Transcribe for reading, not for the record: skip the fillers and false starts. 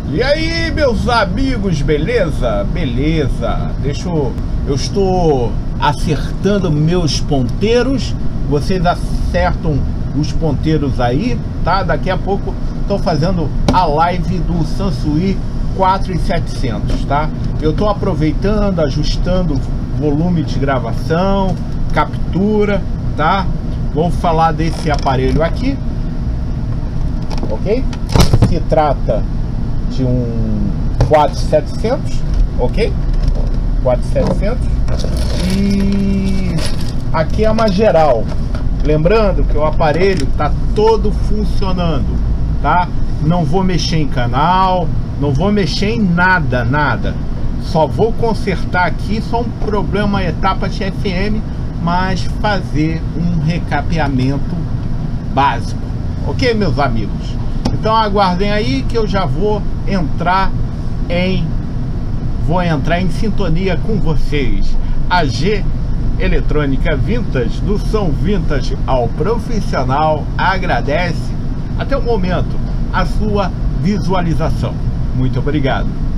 E aí, meus amigos, beleza? Beleza. Eu estou acertando meus ponteiros. Vocês acertam os ponteiros aí, tá? Daqui a pouco estou fazendo a live do Sansui 4700, tá? Eu estou aproveitando, ajustando o volume de gravação, captura, tá? Vamos falar desse aparelho aqui, ok? Se trata de um 4700, ok? 4700. E aqui é uma geral. Lembrando que o aparelho está todo funcionando, tá? Não vou mexer em canal, não vou mexer em nada. Só vou consertar aqui só um problema etapa FM, mas fazer um recapeamento básico, ok, meus amigos? Então aguardem aí que eu já vou entrar em sintonia com vocês. A G Eletrônica Vintage, do som vintage ao profissional, agradece até o momento a sua visualização. Muito obrigado.